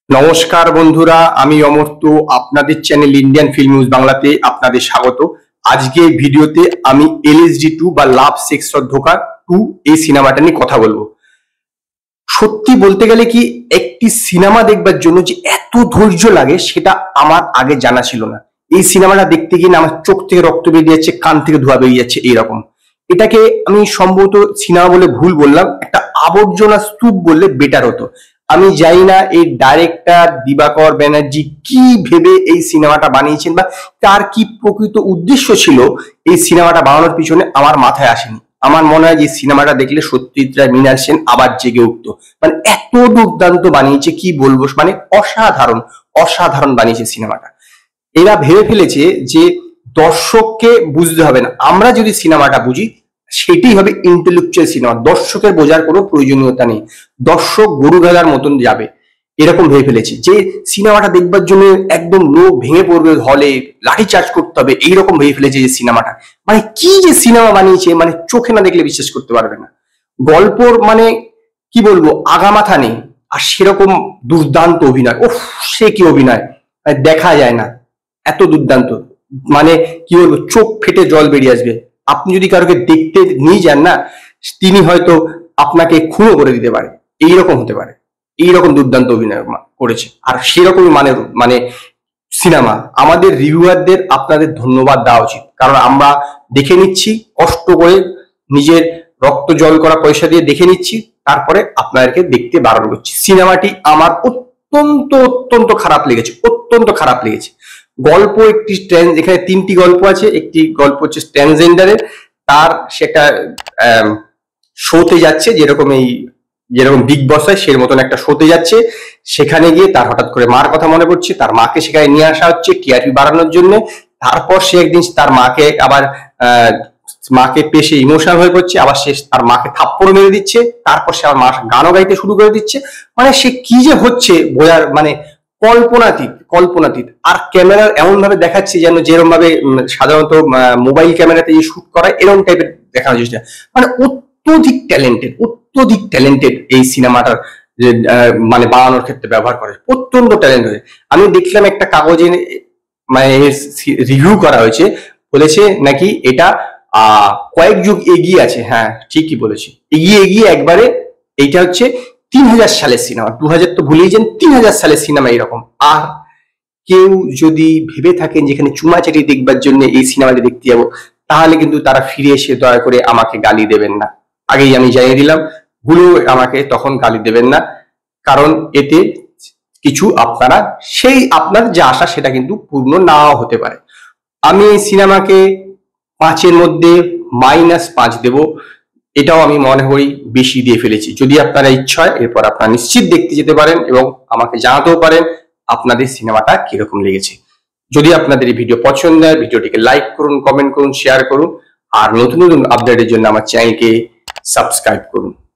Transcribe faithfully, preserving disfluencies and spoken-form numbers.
নমস্কার বন্ধুরা, আমি অমর্ত্য। আপনাদের চ্যানেল ইন্ডিয়ান ফিল্ম নিউজ বাংলাতে আপনাদের স্বাগত। আজকে ভিডিওতে আমি এলএসডি টু বা love sex aur dhokha two এই সিনেমাটা নিয়ে কথা বলবো। সত্যি বলতে গেলে কি, একটি সিনেমা দেখবার জন্য যে এত ধৈর্য লাগে সেটা আমার আগে জানা ছিল না। এই সিনেমাটা দেখতে গিয়ে না আমার চোখ থেকে রক্ত বেরিয়ে যাচ্ছে, কান থেকে ধোঁয়া বেরিয়ে যাচ্ছে এইরকম। এটাকে আমি সম্ভবত সিনেমা বলে ভুল বললাম, একটা আবর্জনা স্তূপ বললে বেটার হতো। আমি জানি না এই ডাইরেক্টর দিবাকর ব্যানার্জি কি ভেবে এই সিনেমাটা বানিয়েছেন বা তার কি প্রকৃত উদ্দেশ্য ছিল এই সিনেমাটা বানানোর পিছনে আমার মাথায় আসেনি। আমার মনে হয় যে সিনেমাটা দেখলে সত্যজিৎ রায়, মৃণাল সেন আবার জেগে উঠতো। মানে এত দুর্দান্ত বানিয়েছে, কি বলবো, মানে অসাধারণ অসাধারণ বানিয়েছে সিনেমাটা। এরা ভেবে ফেলেছে যে দর্শককে বুঝতে হবে না, আমরা যদি সিনেমাটা বুঝি সেটাই হবে ইন্টেলেকচুয়াল সিনেমা। দর্শকের বোঝার কোনো প্রয়োজনীয়তা নেই, দর্শক গরু ভেলার মতন যাবে, এরকম ভেবে ফেলেছি। যে সিনেমাটা দেখবার জন্য একদম লোক ভেঙে পড়বে, হলে লাঠি চার্জ করতে হবে, এইরকম ভেবে ফেলেছে যে সিনেমাটা। মানে কি যে সিনেমা বানিয়েছে, মানে চোখে না দেখলে বিশ্বাস করতে পারবে না। গল্পর মানে কি বলবো, আগামাথা নেই। আর সেরকম দুর্দান্ত অভিনয়, ওফ সে কি অভিনয়, দেখা যায় না, এত দুর্দান্ত। মানে কি বলবো, চোখ ফেটে জল বেরিয়ে আসবে। আপনি যদি কারোকে দেখতে নিয়ে যান না, তিনি হয়তো আপনাকে খুনও করে দিতে পারে, এইরকম হতে পারে। এইরকম দুর্দান্ত অভিনয় করেছে। আর সেরকমই মানে মানে সিনেমা। আমাদের রিভিউয়ারদের আপনাদের ধন্যবাদ দেওয়া উচিত, কারণ আমরা দেখে নিচ্ছি কষ্ট করে, নিজের রক্ত জল করা পয়সা দিয়ে দেখে নিচ্ছি, তারপরে আপনাদেরকে দেখতে বারণ করছি। সিনেমাটি আমার অত্যন্ত অত্যন্ত খারাপ লেগেছে, অত্যন্ত খারাপ লেগেছে। গল্প একটি ট্রেন, এখানে তিনটি গল্প আছে। একটি গল্প হচ্ছে ট্রান্সজেন্ডারের, তার সেটা শোতে যাচ্ছে, যেরকম এই যেরকম বিগ বস হয় সেই মতন একটা শোতে যাচ্ছে। সেখানে গিয়ে তার হঠাৎ করে মার কথা মনে পড়ছে, তার মাকে সেখানে নিয়ে আসা হচ্ছে টিআরপি বাড়ানোর জন্য। তারপর সে একদিন তার মাকে আবার আহ মাকে পেশে ইমোশনাল হয়ে পড়ছে, আবার সে তার মাকে থাপ্পড় মেরে দিচ্ছে। তারপর সে আবার মার গানও গাইতে শুরু করে দিচ্ছে। মানে সে কি যে হচ্ছে বোঝার মানে কল্পনাতীত কল্পনাতীত। আর ক্যামেরার এমন ভাবে দেখাচ্ছে যেন যেরকম ভাবে সাধারণত মোবাইল ক্যামেরাতে যে শুট করা, এরকম টাইপের দেখানোর চেষ্টা। মানে অত্যধিক ট্যালেন্টেড, অত্যধিক ট্যালেন্টেড এই সিনেমাটার মানে বানানোর ক্ষেত্রে ব্যবহার করে, অত্যন্ত ট্যালেন্টেড। আমি দেখলাম একটা কাগজে মানে রিভিউ করা হয়েছে, বলেছে নাকি এটা আহ কয়েক যুগ এগিয়ে আছে। হ্যাঁ, ঠিকই বলেছি, এগিয়ে এগিয়ে একবারে। এইটা হচ্ছে তিন হাজার সালের সিনেমা, দু হাজার তো ভুলেই যান, তিন হাজার সালের সিনেমা এরকম। আর কেউ যদি ভেবে থাকেন যেখানে চুমাচাটি দেখবার জন্য এই সিনেমাটি দেখতে যাবো, তাহলে কিন্তু তারা ফিরে এসে দয়া করে আমাকে গালি দেবেন না। আগেই আমি জানিয়ে দিলাম, ভুলেও আমাকে তখন গালি দেবেন না, কারণ এতে কিছু আপনারা সেই আপনার যে আশা সেটা কিন্তু পূর্ণ নাও হতে পারে। আমি এই সিনেমাকে পাঁচের মধ্যে মাইনাস পাঁচ দেব। এটাও আমি মনে করি বেশি দিয়ে ফেলেছি। যদি আপনারা ইচ্ছা হয় এরপর আপনারা নিশ্চিত দেখতে যেতে পারেন এবং আমাকে জানাতেও পারেন আপনাদের সিনেমাটা কিরকম লেগেছে। যদি আপনাদের এই ভিডিও পছন্দ হয়, ভিডিওটিকে লাইক করুন, কমেন্ট করুন, শেয়ার করুন। আর নতুন নতুন আপডেটের জন্য আমার চ্যানেলকে সাবস্ক্রাইব করুন।